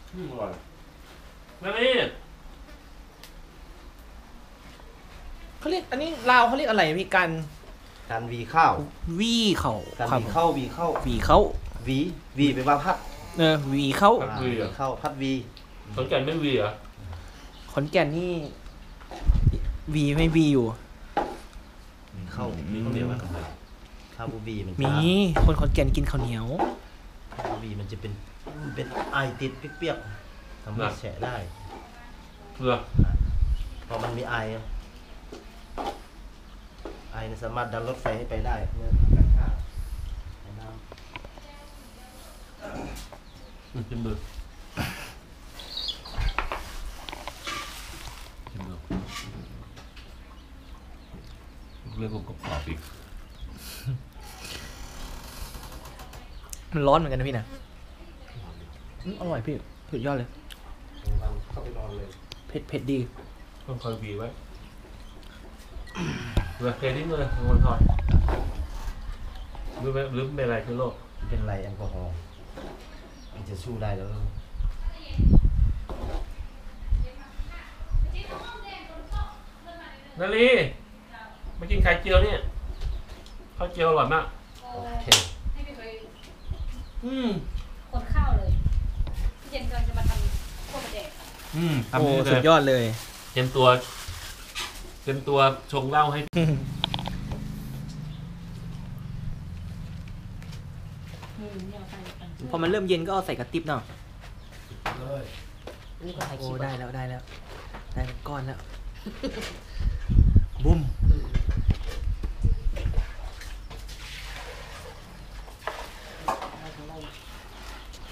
อร่อยนั่นนี่เขาเรียกอันนี้ลาวเขาเรียกอะไรพี่กันการวีข้าววีเขาการวีเข้าวีเข้าวีเขาวีเป็นว่าพัดวีเขาวีเข้าพัดวีขอนแก่นไม่วีเหรอขอนแก่นนี่วีไม่วีอยู่เข้ามีข้าวเหนียวไหมข้าวบูบีมันมีคนขอนแก่นกินข้าวเหนียวบูบีมันจะเป็นไอติดเปียกๆทำให้แฉะได้เพื่อพอมันมีไอสามารถดันรถไฟให้ไปได้เมื่อการข้าวจิ้มดูเรื่องของกรอบอีกมันร้อนเหมือนกันนะพี่นะอร่อยพี่สุดยอดเลยเข้าไปนอนเลยเผ็ดดีต้องคอยวีไว้เรือเพลทิ้งเลยมันถอดหรือเป็นอะไรคือโรคเป็นไรแอลกอฮอล์มันจะสู้ได้แล้วนาลีมากินไข่เจียวเนี่ยข้าวเจียวอร่อยมากโอเคคนข้าวเลยเย็นกำลังจะมาทำข้าวกระเดกโอ้สุดยอดเลยเตรียมตัวชงเหล้าให้พอมันเริ่มเย็นก็เอาใส่กระติบเนาะโอ้ได้แล้วได้ก้อนแล้วบุ้ม